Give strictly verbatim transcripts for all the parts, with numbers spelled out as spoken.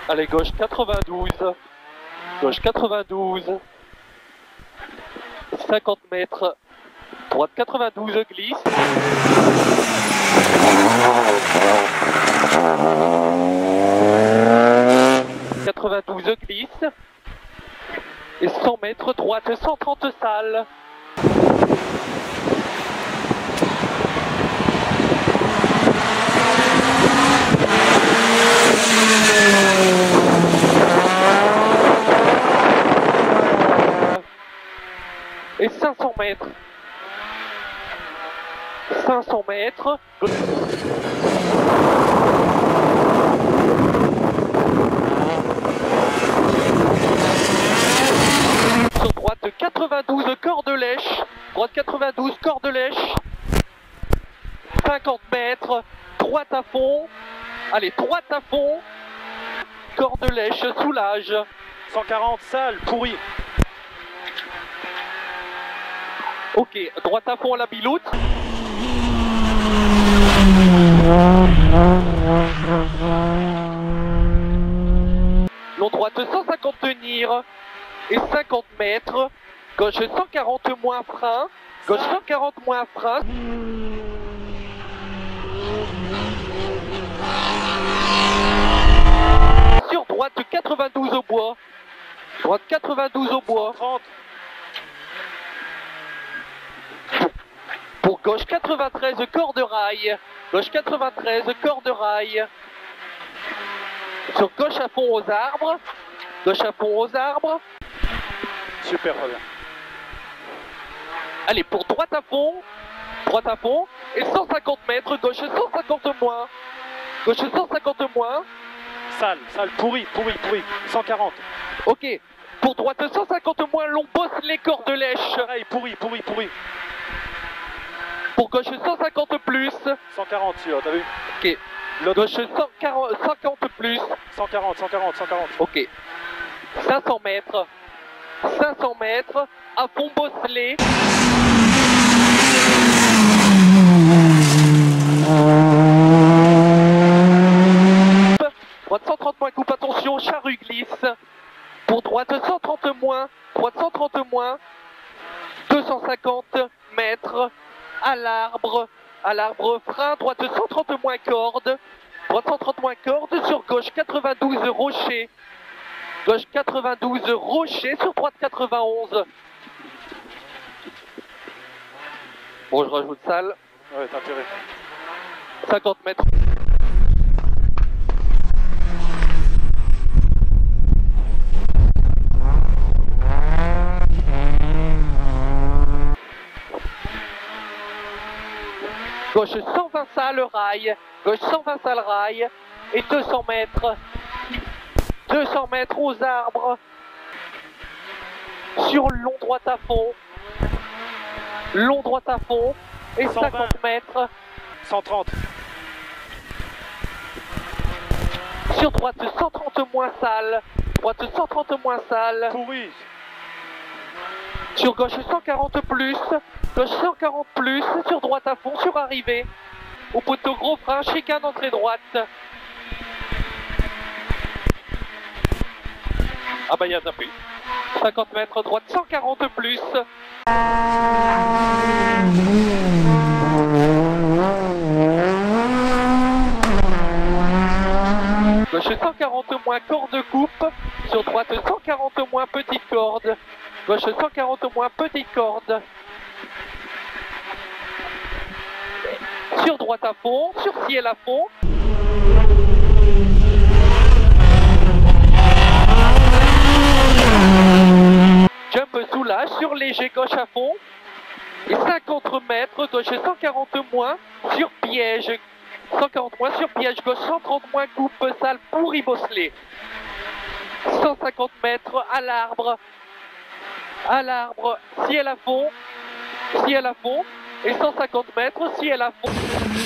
Allez, gauche quatre-vingt-douze. Gauche quatre-vingt-douze. cinquante mètres. Droite quatre-vingt-douze, glisse. quatre-vingt-douze, glisse. Et cent mètres, droite cent trente, sale. Et cinq cents mètres. cinq cents mètres. Sur droite quatre-vingt-douze, corde lèche. Droite quatre-vingt-douze, corde lèche. cinquante mètres. Droite à fond. Allez, droite à fond. Corde lèche, soulage. cent quarante, sale, pourri. Ok, droite à fond à la biloute. Long droite cent cinquante tenir et cinquante mètres. Gauche cent quarante moins frein. Gauche cent quarante moins frein. Sur droite quatre-vingt-douze au bois. Droite quatre-vingt-douze au bois. trente. Pour gauche quatre-vingt-treize, corde rail. Gauche quatre-vingt-treize, corde rail. Sur gauche à fond aux arbres. Gauche à fond aux arbres. Super, très bien. Allez, pour droite à fond. Droite à fond. Et cent cinquante mètres. Gauche cent cinquante moins. Gauche cent cinquante moins. Sale, sale, pourri, pourri, pourri. cent quarante. Ok. Pour droite cent cinquante moins, long bosse les cordes lèches. Pareil, pourri, pourri, pourri. Pour gauche cent cinquante plus. cent quarante, celui-là, t'as vu? Ok. Le gauche cent quarante, cinquante plus. cent quarante, cent quarante, cent quarante. Ok. cinq cents mètres. cinq cents mètres. À fond bosselé. Droite cent trente moins, coupe, attention, charrue glisse. Pour droite cent trente moins. Droite cent trente moins. deux cent cinquante mètres. À l'arbre. À l'arbre frein. Droite cent trente moins corde. Droite cent trente moins corde. Sur gauche quatre-vingt-douze rocher. Gauche quatre-vingt-douze rocher. Sur droite quatre-vingt-onze. Bon, je rajoute salle. Ouais, t'as intérêt. cinquante mètres. Gauche cent vingt salles rail, gauche cent vingt salles rail et deux cents mètres. deux cents mètres aux arbres. Sur long droite à fond. Long droite à fond et cent vingt. cinquante mètres. cent trente. Sur droite cent trente moins salles. Droite cent trente moins salles. Pourri. Sur gauche cent quarante plus. Gauche cent quarante plus. Sur droite à fond, sur arrivée. Au poteau gros frein, chicane entrée droite. Ah bah il y a tapé. cinquante mètres droite, cent quarante plus. Gauche cent quarante moins corde coupe. Sur droite cent quarante moins petite corde. Gauche cent quarante moins petite corde. Sur droite à fond, sur ciel à fond. Jump soulage sur léger gauche à fond. Et cinquante mètres, gauche cent quarante moins sur piège. cent quarante moins sur piège, gauche cent trente moins coupe sale pourri bosselé. cent cinquante mètres à l'arbre. À l'arbre, ciel à fond. Ciel à fond. Et cent cinquante mètres, ciel à fond.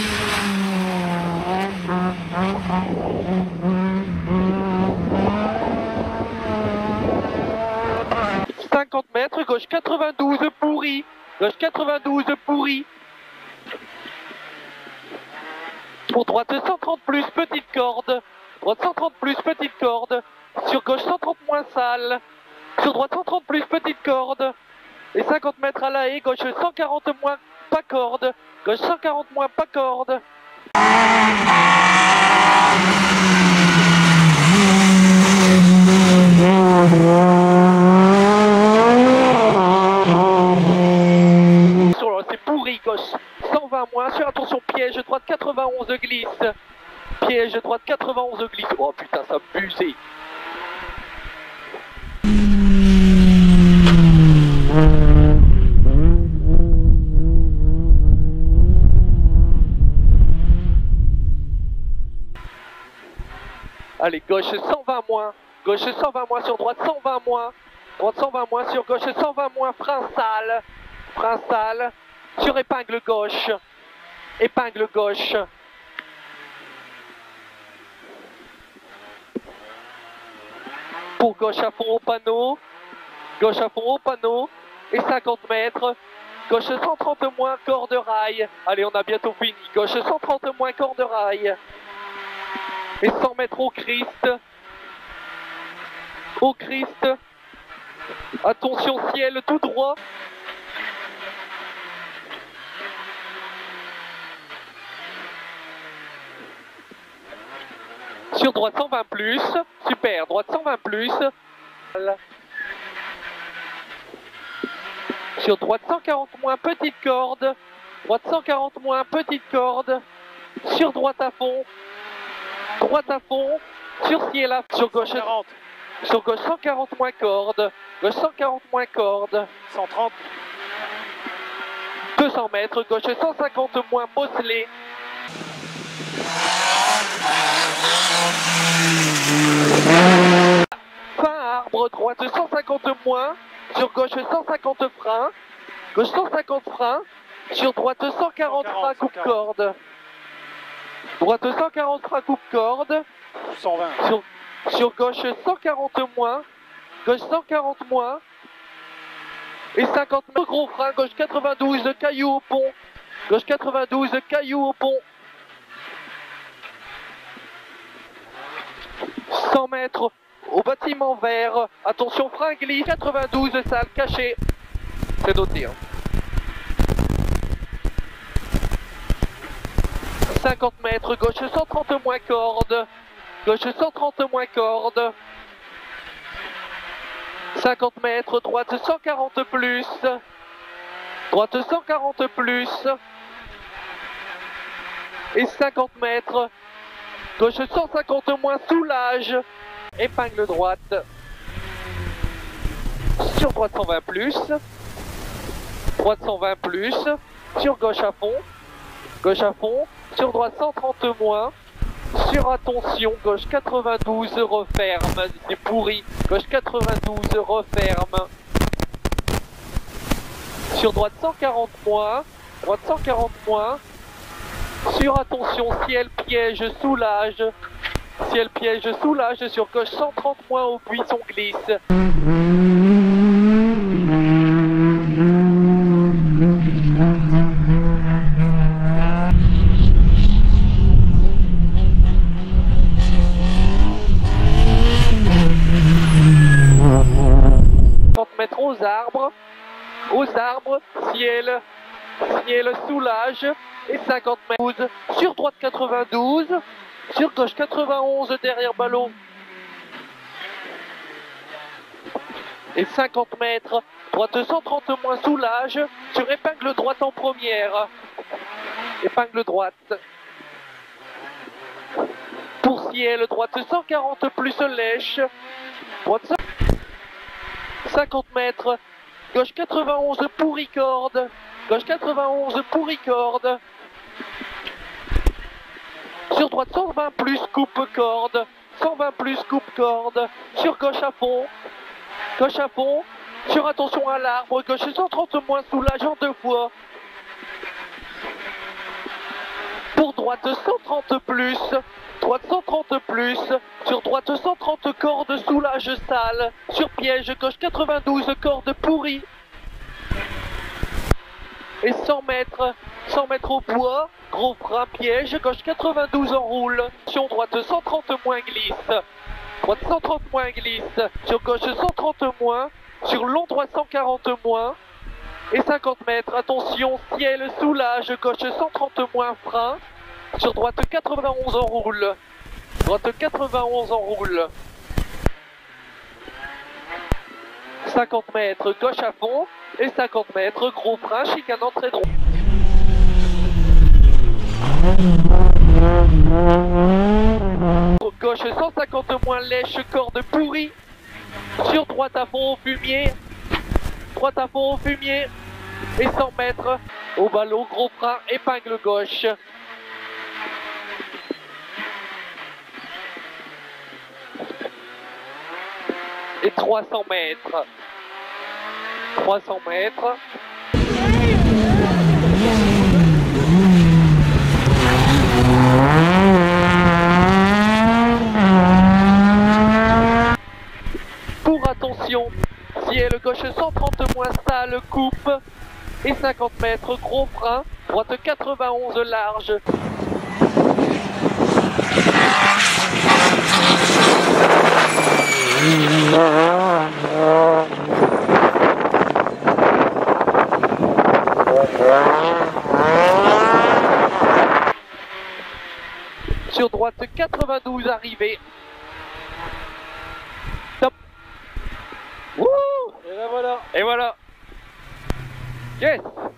cinquante mètres, gauche quatre-vingt-douze pourri. Gauche quatre-vingt-douze pourri. Pour droite cent trente plus, petite corde. droite cent trente plus, petite corde, sur gauche cent trente moins sale, sur droite cent trente plus, petite corde, et cinquante mètres à la haie, gauche cent quarante moins, pas corde, gauche cent quarante moins, pas corde. C'est pourri, gauche cent vingt moins, sur attention piège, droite quatre-vingt-onze glisse, piège, droite quatre-vingt-onze glisse, oh putain ça a busé. Allez, gauche cent vingt moins, gauche cent vingt moins sur droite cent vingt moins, droite cent vingt moins sur gauche cent vingt moins, frein sale, frein sale, sur épingle gauche, épingle gauche. Pour gauche à fond au panneau, gauche à fond au panneau, et cinquante mètres, gauche cent trente moins, corde rail. Allez, on a bientôt fini, gauche cent trente moins, corde rail. Et cent mètres au Christ, au Christ, attention ciel tout droit. Sur droite cent vingt plus, super, droite cent vingt plus. Sur droite cent quarante moins, petite corde, droite cent quarante moins, petite corde. Sur droite à fond, droite à fond, sur ciel à fond, sur gauche, cent quarante. Sur gauche cent quarante moins corde, gauche cent quarante moins corde. cent trente. deux cents mètres, gauche cent cinquante moins, bosselé. Fin arbre, droite cent cinquante moins, sur gauche cent cinquante freins, gauche cent cinquante freins, sur droite cent quarante freins, coupe corde. Droite cent quarante freins, coupe corde. cent vingt. Sur, sur gauche cent quarante moins, gauche cent quarante moins, et cinquante mètres, gros frein, gauche quatre-vingt-douze, caillou au pont, gauche quatre-vingt-douze, caillou au pont. cent mètres au bâtiment vert, attention frein glisse, quatre-vingt-douze salle cachée, c'est noté. Hein. cinquante mètres, gauche cent trente moins corde, gauche cent trente moins corde, cinquante mètres, droite cent quarante plus, droite cent quarante plus, et cinquante mètres, gauche cent cinquante moins, soulage, épingle droite, sur droite cent vingt plus, droite cent vingt plus, sur gauche à fond, gauche à fond, sur droite cent trente moins, sur attention, gauche quatre-vingt-douze, referme, c'est pourri, gauche quatre-vingt-douze, referme, sur droite cent quarante moins, droite cent quarante moins, sur attention, ciel piège, soulage, ciel piège, soulage, sur gauche cent trente moins au buisson glisse. trente mètres aux arbres, aux arbres, ciel, ciel, soulage, et cinquante mètres, sur droite quatre-vingt-douze, sur gauche quatre-vingt-onze derrière ballon, et cinquante mètres, droite cent trente moins, soulage, sur épingle droite en première, épingle droite, pour ciel, droite cent quarante plus lèche, droite cinquante mètres, gauche quatre-vingt-onze pourri-corde, gauche quatre-vingt-onze pourri-corde, sur droite cent vingt plus coupe-corde, cent vingt plus coupe-corde, sur gauche à fond, gauche à fond, sur attention à l'arbre, gauche cent trente moins, soulage en deux fois, pour droite cent trente plus, droite cent trente plus, sur droite cent trente corde, soulage sale, sur piège, gauche quatre-vingt-douze corde pourrie. Et cent mètres, cent mètres au bois, gros frein, piège, gauche quatre-vingt-douze en roule. Sur droite cent trente moins glisse. Droite cent trente moins glisse. Sur gauche cent trente moins. Sur long droit cent quarante moins. Et cinquante mètres, attention, ciel, soulage, gauche cent trente moins, frein. Sur droite quatre-vingt-onze en roule. Droite quatre-vingt-onze en roule. cinquante mètres, gauche à fond. Et cinquante mètres, gros frein, chicane entrée droite. Gauche cent cinquante moins, lèche, corde pourrie. Sur droite à fond au fumier. Droite à fond au fumier. Et cent mètres, au ballot, gros frein, épingle gauche. Et trois cents mètres. trois cents mètres. Pour attention, ciel gauche cent trente moins, sale, coupe. Et cinquante mètres, gros frein, droite quatre-vingt-onze large. Sur droite quatre-vingt-douze arrivée. Top. Wouh! Et là voilà. Et voilà. Yes!